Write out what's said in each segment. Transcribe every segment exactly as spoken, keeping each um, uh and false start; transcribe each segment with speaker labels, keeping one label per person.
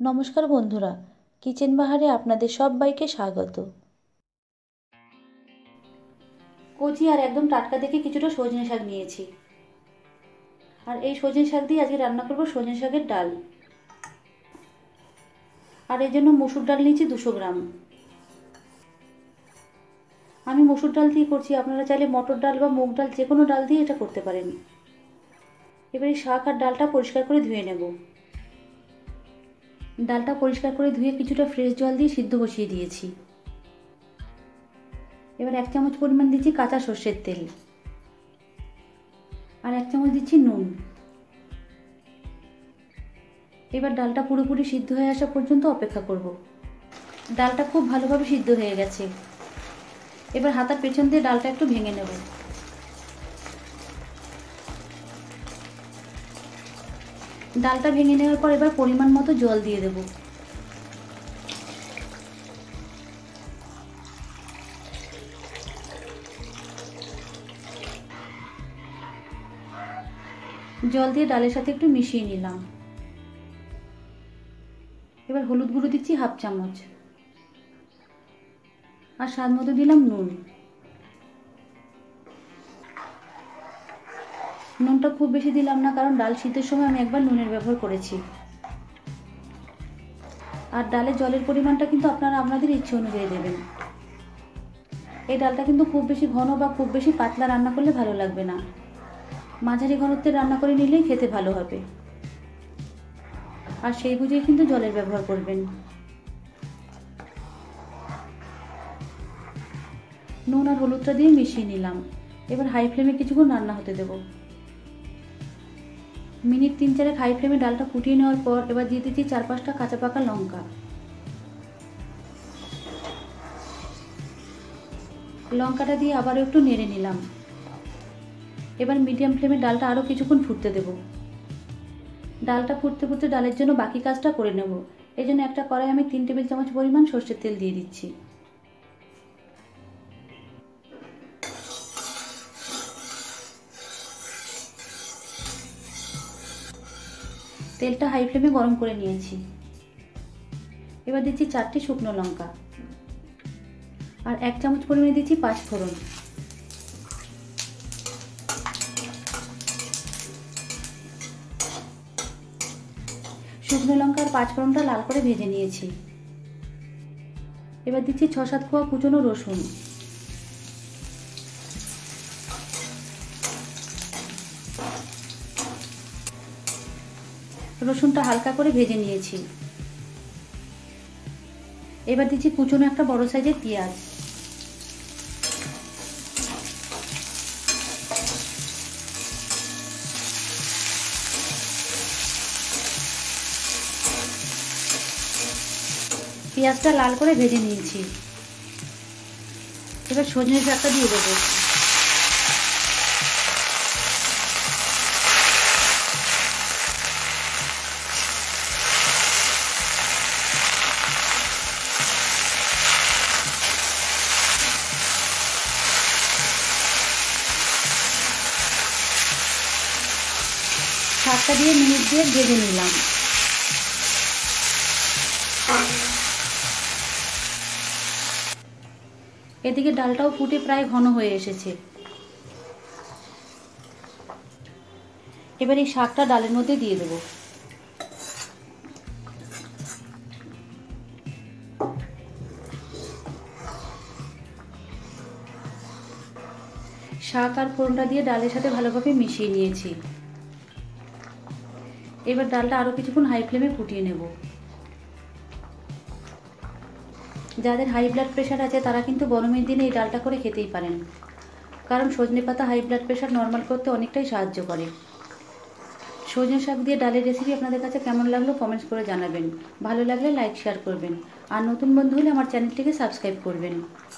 Speaker 1: নমস্কার বন্ধুরা, কিচেন বাহারে আপনাদের সবাইকে স্বাগত। কচি আর একদম টাটকা দেখে কিছুটা সজনে শাক নিয়েছি, আর এই সজনে শাক দিয়ে আজকে রান্না করব সজনে শাকের ডাল। আর এর জন্য মসুর ডাল নিয়েছি দুশো গ্রাম। আমি মসুর ডাল দিয়ে করছি, আপনারা চাইলে মটর ডাল বা মুগ ডাল যে কোনো ডাল দিয়ে এটা করতে পারেন। এবার এই শাক আর ডালটা পরিষ্কার করে ধুয়ে নেব। ডালটা পরিষ্কার করে ধুয়ে কিছুটা ফ্রেশ জল দিয়ে সিদ্ধ বসিয়ে দিয়েছি। এবার এক চামচ পরিমাণ দিচ্ছি কাঁচা সর্ষের তেল, আর এক চামচ দিচ্ছি নুন। এবার ডালটা পুরোপুরি সিদ্ধ হয়ে আসা পর্যন্ত অপেক্ষা করব। ডালটা খুব ভালোভাবে সিদ্ধ হয়ে গেছে। এবার হাতার পেছন দিয়ে ডালটা একটু ভেঙে নেব। ডালটা ভেঙে নেওয়ার পর এবার পরিমাণ মতো জল দিয়ে দেব। জল দিয়ে ডালের সাথে একটু মিশিয়ে নিলাম। এবার হলুদ গুঁড়ো দিচ্ছি হাফ চামচ, আর স্বাদ মতো দিলাম নুন। নুনটা খুব বেশি দিলাম না, কারণ ডাল সিদ্ধের সময় আমি একবার নুনের ব্যবহার করেছি। আর ডালের জলের পরিমাণটা কিন্তু আপনারা আপনাদের ইচ্ছে অনুযায়ী দেবেন। এই ডালটা কিন্তু খুব বেশি ঘন বা খুব বেশি পাতলা রান্না করলে ভালো লাগবে না, মাঝারি ঘনত্বে রান্না করে নিলেই খেতে ভালো হবে। আর সেই বুঝেই কিন্তু জলের ব্যবহার করবেন। নুন আর হলুদটা দিয়ে মিশিয়ে নিলাম। এবার হাই ফ্লেমে কিছুক্ষণ রান্না হতে দেব। মিনিট তিন চারেক হাই ফ্লেমে ডালটা ফুটিয়ে নেওয়ার পর এবার দিয়ে দিচ্ছি চার পাঁচটা কাঁচা পাকা লঙ্কা। লঙ্কাটা দিয়ে আবারও একটু নেড়ে নিলাম। এবার মিডিয়াম ফ্লেমে ডালটা আরও কিছুক্ষণ ফুটতে দেব। ডালটা ফুটতে ফুটতে ডালের জন্য বাকি কাজটা করে নেব। এই জন্য একটা কড়াই আমি তিন টেবিল চামচ পরিমাণ সর্ষের তেল দিয়ে দিচ্ছি। তেলটা হাই ফ্লেমে গরম করে নিয়েছি। এবার দিচ্ছি চারটি শুকনো লঙ্কা, আর এক চামচ পরিমাণে দিচ্ছি পাঁচ ফোড়ন। শুকনো লঙ্কা আর পাঁচ ফোড়নটা লাল করে ভেজে নিয়েছি। এবার দিচ্ছি ছ সাত কোয়া কুচনো রসুন। রসুনটা হালকা করে ভেজে নিয়েছি। এবার দিচ্ছি কুচনো একটা বড় সাইজের পেঁয়াজ। পেঁয়াজটা লাল করে ভেজে নিয়েছি। এবার সজনে শাকটা দিয়ে দেবো। শাকটা দিয়ে মিনিট দিয়ে ভেজে নিলাম। এদিকে ডালটাও ফুটে প্রায় ঘন হয়ে এসেছে। এবার এই শাকটা ডালের মধ্যে দিয়ে দেব। শাক আর ফোড়নটা দিয়ে ডালের সাথে ভালোভাবে মিশিয়ে নিয়েছি। এবার ডালটা আরও কিছুক্ষণ হাই ফ্লেমে ফুটিয়ে নেব। যাদের হাই ব্লাড প্রেশার আছে তারা কিন্তু গরমের দিনে এই ডালটা করে খেতেই পারেন, কারণ সজনে পাতা হাই ব্লাড প্রেশার নর্মাল করতে অনেকটাই সাহায্য করে। সজনে শাক দিয়ে ডালের রেসিপি আপনাদের কাছে কেমন লাগলো কমেন্টস করে জানাবেন। ভালো লাগলে লাইক শেয়ার করবেন, আর নতুন বন্ধু হলে আমার চ্যানেলটিকে সাবস্ক্রাইব করবেন।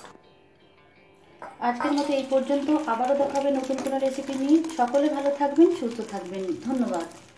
Speaker 1: আজকের মতো এই পর্যন্ত, আবারও দেখা হবে নতুন কোনো রেসিপি নিয়ে। সকলে ভালো থাকবেন, সুস্থ থাকবেন। ধন্যবাদ।